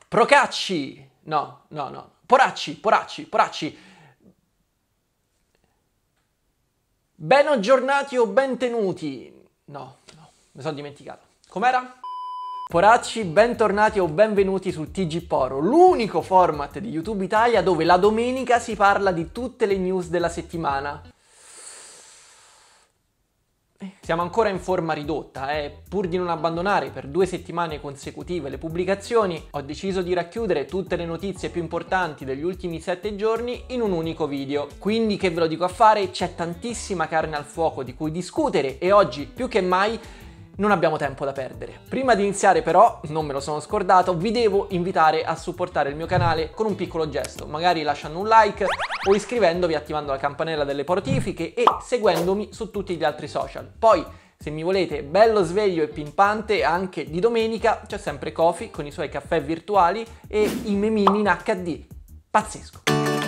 Procacci! No. Poracci. Ben aggiornati o bentenuti? No, mi sono dimenticato. Com'era? Poracci, bentornati o benvenuti sul TG Poro, l'unico format di YouTube Italia dove la domenica si parla di tutte le news della settimana. Siamo ancora in forma ridotta, pur di non abbandonare per 2 settimane consecutive le pubblicazioni, ho deciso di racchiudere tutte le notizie più importanti degli ultimi 7 giorni in un unico video. Quindi che ve lo dico a fare, c'è tantissima carne al fuoco di cui discutere e oggi più che mai non abbiamo tempo da perdere. Prima di iniziare però, non me lo sono scordato, vi devo invitare a supportare il mio canale con un piccolo gesto, magari lasciando un like o iscrivendovi attivando la campanella delle notifiche e seguendomi su tutti gli altri social. Poi, se mi volete bello sveglio e pimpante anche di domenica, c'è sempre Kofi con i suoi caffè virtuali e i memini in HD. Pazzesco!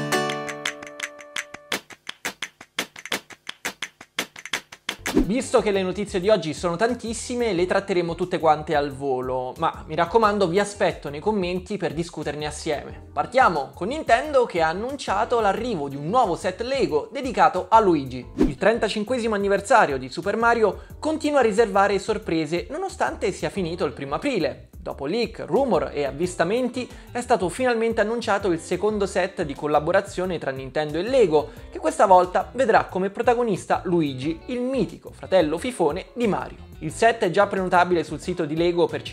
Visto che le notizie di oggi sono tantissime, le tratteremo tutte quante al volo, ma mi raccomando vi aspetto nei commenti per discuterne assieme. Partiamo con Nintendo che ha annunciato l'arrivo di un nuovo set Lego dedicato a Luigi. Il 35esimo anniversario di Super Mario continua a riservare sorprese nonostante sia finito il 1° aprile. Dopo leak, rumor e avvistamenti è stato finalmente annunciato il secondo set di collaborazione tra Nintendo e Lego, che questa volta vedrà come protagonista Luigi, il mitico fratello fifone di Mario. Il set è già prenotabile sul sito di Lego per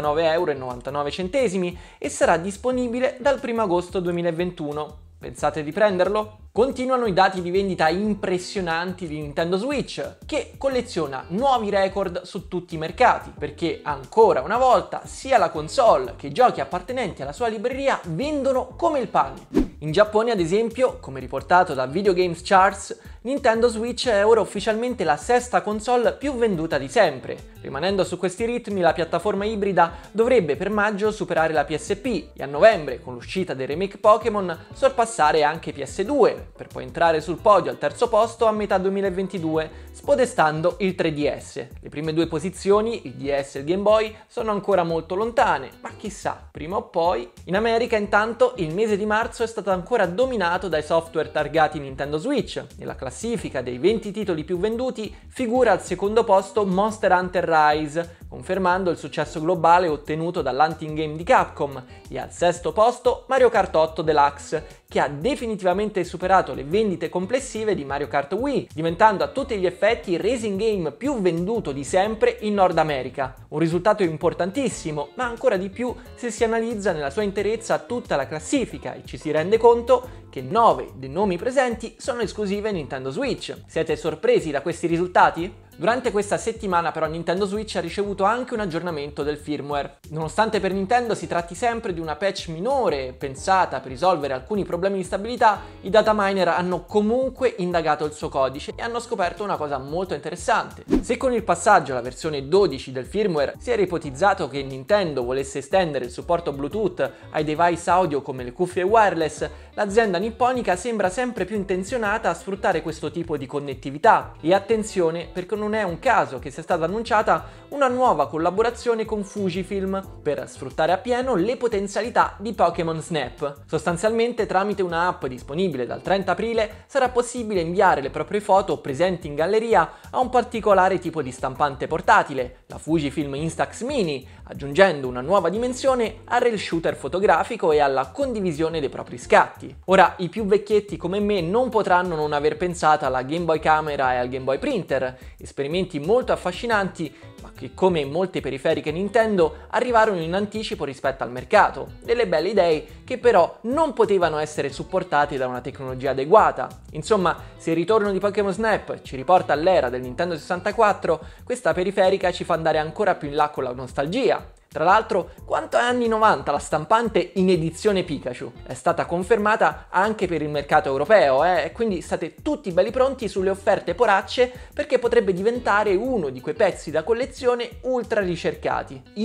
59,99€ e sarà disponibile dal 1° agosto 2021. Pensate di prenderlo? Continuano i dati di vendita impressionanti di Nintendo Switch, che colleziona nuovi record su tutti i mercati, perché ancora una volta sia la console che i giochi appartenenti alla sua libreria vendono come il pane. In Giappone, ad esempio, come riportato da Video Games Charts, Nintendo Switch è ora ufficialmente la 6ª console più venduta di sempre. Rimanendo su questi ritmi, la piattaforma ibrida dovrebbe per maggio superare la PSP e a novembre, con l'uscita del remake Pokémon, sorpassare anche PS2, per poi entrare sul podio al 3° posto a metà 2022, spodestando il 3DS. Le prime 2 posizioni, il DS e il Game Boy, sono ancora molto lontane, ma chissà, prima o poi. In America, intanto, il mese di marzo è stato ancora dominato dai software targati Nintendo Switch. Nella classifica dei 20 titoli più venduti figura al 2° posto Monster Hunter Rise, confermando il successo globale ottenuto dall'hunting game di Capcom, e al 6° posto Mario Kart 8 Deluxe, che ha definitivamente superato le vendite complessive di Mario Kart Wii, diventando a tutti gli effetti il racing game più venduto di sempre in Nord America. Un risultato importantissimo, ma ancora di più se si analizza nella sua interezza tutta la classifica e ci si rende conto che 9 dei nomi presenti sono esclusive Nintendo Switch. Siete sorpresi da questi risultati? Durante questa settimana però Nintendo Switch ha ricevuto anche un aggiornamento del firmware. Nonostante per Nintendo si tratti sempre di una patch minore pensata per risolvere alcuni problemi di stabilità, i data miner hanno comunque indagato il suo codice e hanno scoperto una cosa molto interessante. Se con il passaggio alla versione 12 del firmware si era ipotizzato che Nintendo volesse estendere il supporto Bluetooth ai device audio come le cuffie wireless, l'azienda nipponica sembra sempre più intenzionata a sfruttare questo tipo di connettività. E attenzione, perché non è un caso che sia stata annunciata una nuova collaborazione con Fujifilm per sfruttare appieno le potenzialità di Pokémon Snap. Sostanzialmente, tramite un'app disponibile dal 30 aprile sarà possibile inviare le proprie foto presenti in galleria a un particolare tipo di stampante portatile, la Fujifilm Instax Mini, aggiungendo una nuova dimensione al rail shooter fotografico e alla condivisione dei propri scatti. Ora, i più vecchietti come me non potranno non aver pensato alla Game Boy Camera e al Game Boy Printer, esperimenti molto affascinanti, ma che come in molte periferiche Nintendo arrivarono in anticipo rispetto al mercato. Delle belle idee che però non potevano essere supportate da una tecnologia adeguata. Insomma, se il ritorno di Pokémon Snap ci riporta all'era del Nintendo 64, questa periferica ci fa andare ancora più in là con la nostalgia. Tra l'altro, quanto è anni 90 la stampante in edizione Pikachu? È stata confermata anche per il mercato europeo, quindi state tutti belli pronti sulle offerte poracce perché potrebbe diventare uno di quei pezzi da collezione ultra ricercati. Io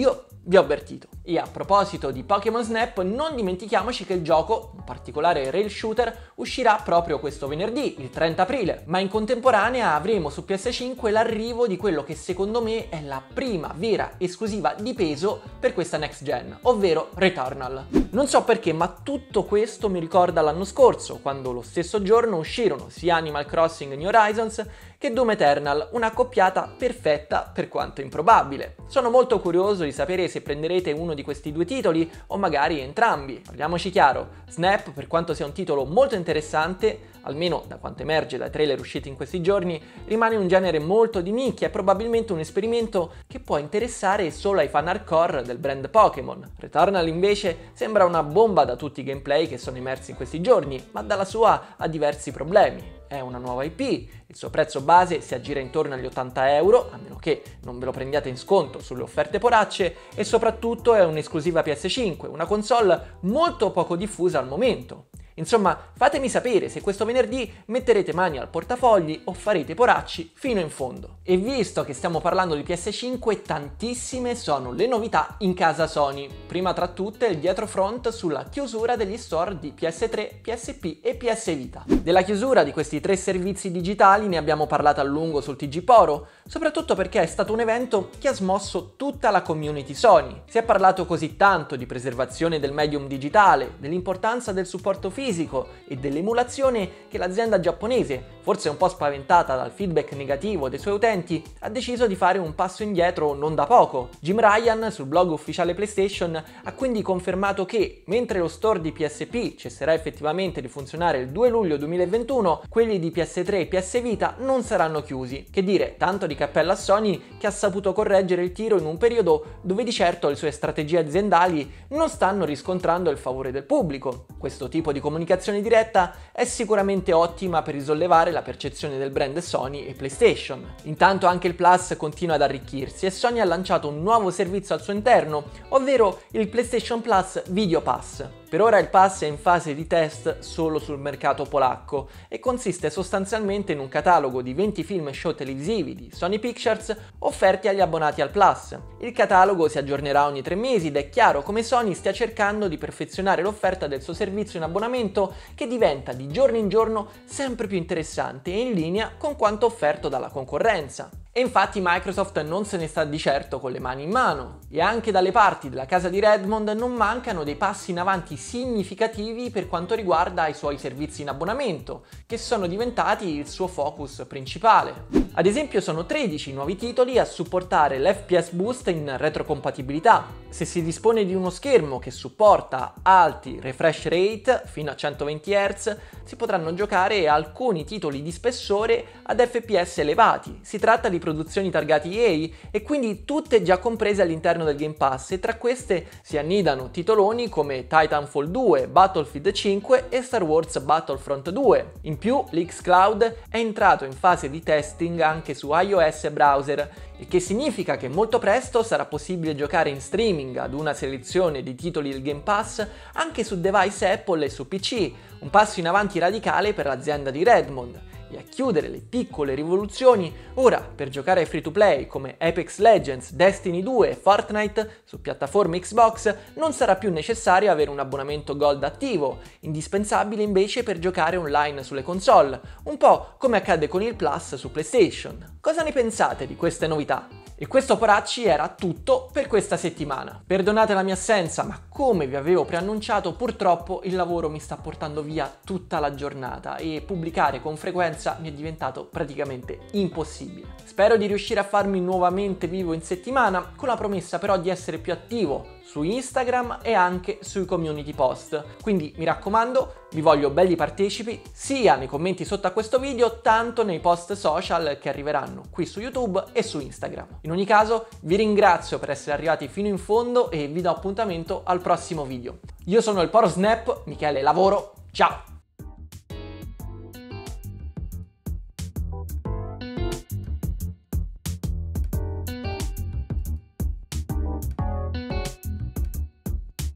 vi ho avvertito. E a proposito di Pokémon Snap, non dimentichiamoci che il gioco, in particolare Rail Shooter, uscirà proprio questo venerdì, il 30 aprile, ma in contemporanea avremo su PS5 l'arrivo di quello che secondo me è la prima vera esclusiva di peso per questa next gen, ovvero Returnal. Non so perché, ma tutto questo mi ricorda l'anno scorso, quando lo stesso giorno uscirono sia Animal Crossing New Horizons che Doom Eternal, una coppiata perfetta per quanto improbabile. Sono molto curioso di sapere se prenderete uno di questi due titoli o magari entrambi. Parliamoci chiaro, Snap, per quanto sia un titolo molto interessante, almeno da quanto emerge dai trailer usciti in questi giorni, rimane un genere molto di nicchia e probabilmente un esperimento che può interessare solo ai fan hardcore del brand Pokémon. Returnal invece sembra una bomba da tutti i gameplay che sono emersi in questi giorni, ma dalla sua ha diversi problemi. È una nuova IP, il suo prezzo base si aggira intorno agli 80 euro, a meno che non ve lo prendiate in sconto sulle offerte poracce, e soprattutto è un'esclusiva PS5, una console molto poco diffusa al momento. Insomma, fatemi sapere se questo venerdì metterete mani al portafogli o farete poracci fino in fondo. E visto che stiamo parlando di PS5, tantissime sono le novità in casa Sony. Prima tra tutte il dietrofront sulla chiusura degli store di PS3, PSP e PS Vita. Della chiusura di questi tre servizi digitali ne abbiamo parlato a lungo sul TG Poro, soprattutto perché è stato un evento che ha smosso tutta la community Sony. Si è parlato così tanto di preservazione del medium digitale, dell'importanza del supporto fisico e dell'emulazione che l'azienda giapponese, forse un po' spaventata dal feedback negativo dei suoi utenti, ha deciso di fare un passo indietro non da poco. Jim Ryan sul blog ufficiale PlayStation ha quindi confermato che, mentre lo store di PSP cesserà effettivamente di funzionare il 2 luglio 2021, quelli di PS3 e PS Vita non saranno chiusi. Che dire, tanto di cappello a Sony che ha saputo correggere il tiro in un periodo dove di certo le sue strategie aziendali non stanno riscontrando il favore del pubblico. Questo tipo di comunicazione diretta è sicuramente ottima per risollevare la percezione del brand Sony e PlayStation. Intanto anche il Plus continua ad arricchirsi e Sony ha lanciato un nuovo servizio al suo interno, ovvero il PlayStation Plus Video Pass. Per ora il pass è in fase di test solo sul mercato polacco e consiste sostanzialmente in un catalogo di 20 film e show televisivi di Sony Pictures offerti agli abbonati al Plus. Il catalogo si aggiornerà ogni 3 mesi ed è chiaro come Sony stia cercando di perfezionare l'offerta del suo servizio in abbonamento, che diventa di giorno in giorno sempre più interessante e in linea con quanto offerto dalla concorrenza. E infatti Microsoft non se ne sta di certo con le mani in mano, e anche dalle parti della casa di Redmond non mancano dei passi in avanti significativi per quanto riguarda i suoi servizi in abbonamento, che sono diventati il suo focus principale. Ad esempio sono 13 nuovi titoli a supportare l'FPS Boost in retrocompatibilità. Se si dispone di uno schermo che supporta alti refresh rate fino a 120 Hz, si potranno giocare alcuni titoli di spessore ad FPS elevati. Si tratta di produzioni targate EA e quindi tutte già comprese all'interno del Game Pass, e tra queste si annidano titoloni come Titanfall 2, Battlefield 5 e Star Wars Battlefront 2. In più l'xCloud è entrato in fase di testing anche su iOS e browser, il che significa che molto presto sarà possibile giocare in streaming ad una selezione di titoli del Game Pass anche su device Apple e su PC, un passo in avanti radicale per l'azienda di Redmond. E a chiudere le piccole rivoluzioni, ora per giocare ai free to play come Apex Legends, Destiny 2 e Fortnite su piattaforme Xbox non sarà più necessario avere un abbonamento Gold attivo, indispensabile invece per giocare online sulle console, un po' come accade con il Plus su PlayStation. Cosa ne pensate di queste novità? E questo poracci era tutto per questa settimana. Perdonate la mia assenza, ma come vi avevo preannunciato, purtroppo il lavoro mi sta portando via tutta la giornata e pubblicare con frequenza mi è diventato praticamente impossibile. Spero di riuscire a farmi nuovamente vivo in settimana, con la promessa però di essere più attivo su Instagram e anche sui community post. Quindi mi raccomando, vi voglio belli partecipi sia nei commenti sotto a questo video, tanto nei post social che arriveranno qui su YouTube e su Instagram. In ogni caso vi ringrazio per essere arrivati fino in fondo e vi do appuntamento al prossimo video. Io sono il Poro Snap, Michele Lavoro, ciao!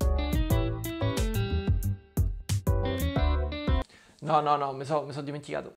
No, mi so dimenticato.